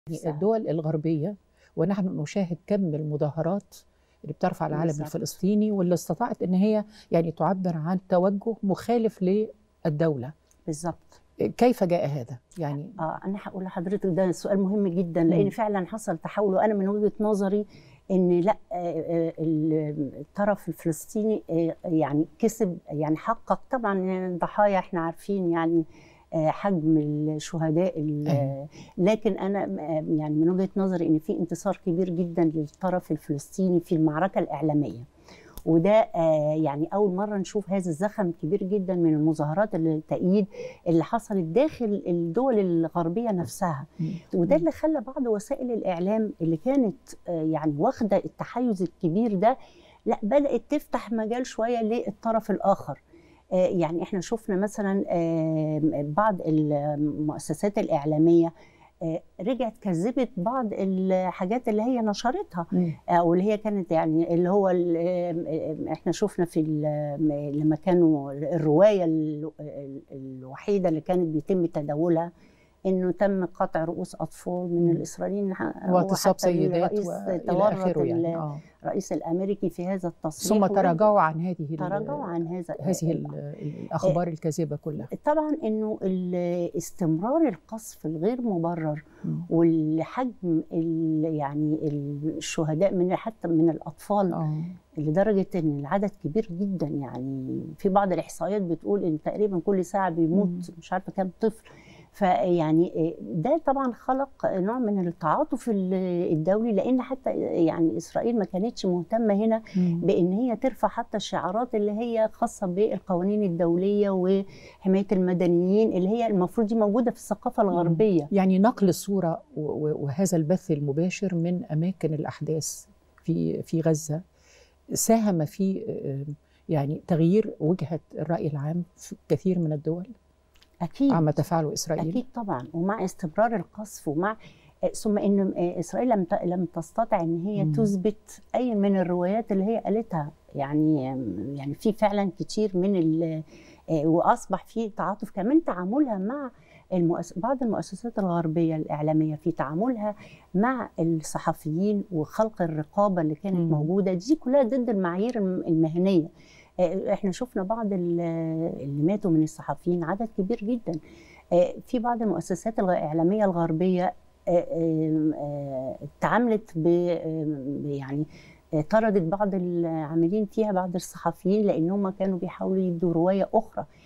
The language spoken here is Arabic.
الدول الغربية ونحن نشاهد كم المظاهرات اللي بترفع العلم بالظبط. الفلسطيني واللي استطاعت ان هي يعني تعبر عن توجه مخالف للدولة. بالظبط. كيف جاء هذا؟ يعني انا هقول لحضرتك ده سؤال مهم جدا، لان فعلا حصل تحول، وانا من وجهة نظري ان لا، الطرف الفلسطيني يعني كسب، يعني حقق طبعا ضحايا، احنا عارفين يعني حجم الشهداء، لكن انا يعني من وجهة نظري ان في انتصار كبير جدا للطرف الفلسطيني في المعركة الإعلامية، وده يعني أول مرة نشوف هذا الزخم الكبير جدا من المظاهرات التأييد اللي حصلت داخل الدول الغربية نفسها. وده اللي خلى بعض وسائل الإعلام اللي كانت يعني واخدة التحيز الكبير ده، لا، بدأت تفتح مجال شوية للطرف الآخر. يعني احنا شفنا مثلا بعض المؤسسات الإعلامية رجعت كذبت بعض الحاجات اللي هي نشرتها، او اللي هي كانت يعني اللي هو احنا شفنا في لما كانوا الروايه الوحيده اللي كانت بيتم تداولها انه تم قطع رؤوس اطفال من الاسرائيليين، واغتصاب سيدات الرئيس تورط يعني الرئيس الامريكي في هذا التصريح، ثم تراجعوا عن هذه الاخبار الكاذبه كلها. طبعا انه استمرار القصف الغير مبرر والحجم يعني الشهداء من حتى من الاطفال لدرجه ان العدد كبير جدا، يعني في بعض الاحصائيات بتقول ان تقريبا كل ساعه بيموت مش عارفه كام طفل. فيعني ده طبعا خلق نوع من التعاطف الدولي، لان حتى يعني اسرائيل ما كانتش مهتمه هنا بان هي ترفع حتى الشعارات اللي هي خاصه بالقوانين الدوليه وحمايه المدنيين اللي هي المفروض دي موجوده في الثقافه الغربيه. يعني نقل الصوره وهذا البث المباشر من اماكن الاحداث في غزه ساهم في يعني تغيير وجهه الراي العام في كثير من الدول. أكيد عما تفعله إسرائيل. أكيد طبعا، ومع استمرار القصف ومع ثم إن إسرائيل لم تستطع إن هي تثبت أي من الروايات اللي هي قالتها، يعني في فعلا كتير من وأصبح في تعاطف كمان تعاملها مع بعض المؤسسات الغربية الإعلامية في تعاملها مع الصحفيين وخلق الرقابة اللي كانت موجودة، دي كلها ضد المعايير المهنية. احنا شفنا بعض اللي ماتوا من الصحفيين عدد كبير جدا. في بعض المؤسسات الإعلامية الغربية تعاملت يعني طردت بعض العاملين فيها، بعض الصحفيين، لأنهم كانوا بيحاولوا يدوا رواية أخرى.